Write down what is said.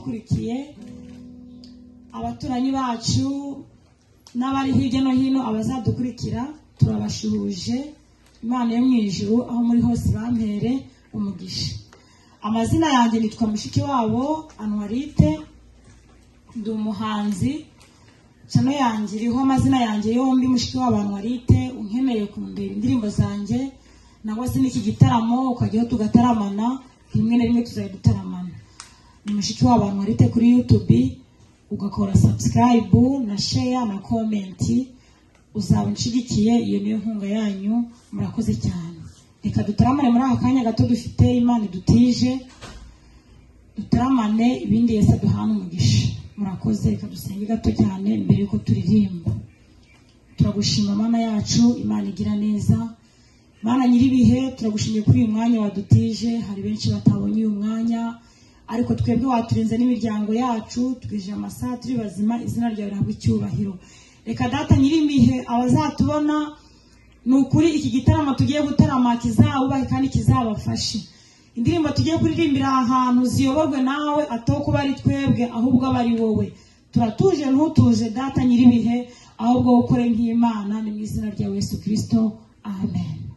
abadukurikiye, abaturanyi bacu n'abari hirya no hino abazadukurikira, turabashuhuje. Imana yo mu ijuru aho muri hose bampere umugisha. Amazina yanjye nitwa MUSHIKIWABO Annuarite, ndi umuhanzi. Chano yanjye iriho amazina yanjye yombi MUSHIKIWABO Annuarite. Unkeneye kundeba indirimbo zanjye nangwa se n'iki gitaramo ukajyaho tugataramana, rimwe na rimwe tuzayidutaramana. Ni MUSHIKIWABO Annuarite kuri YouTube, ugakora subscribe na share na comment, uzaba unshigikiye. Iyo niyo nkunga yanyu, murakoze cyane. Reka dutaramane muri aka kanya gato dufite, Imana idutije dutaramane, ibindi Yesu aduhana umugisha. Murakoze. Reka dusenge gato cyane mbere yuko turirimba. Turagushima Mana yacu, Imana igira neza, Mana nyiribihe, turagushimiye kuri uyu mwanya wadutije. Hari benshi batabonye uyu mwanya, ariko twebwe waturinze n'imiryango yacu, tugije amasaha turi bazima. Izina ryawe rihabwe icyubahiro. Reka Data nyirimihe, abazatubona nukuri iki gitaramo tugiye gutarama kizabubahe kandi kizabafashe. Indirimbo tugiye kuririmbira ahantu ziyoborwe nawe, atoko bari twebwe ahubwo abari wowe. Turatuje ntutuje Data nyiribihe, ahubwo ukore nk'Imana. Ni mu izina rya Yesu Kristo, amen.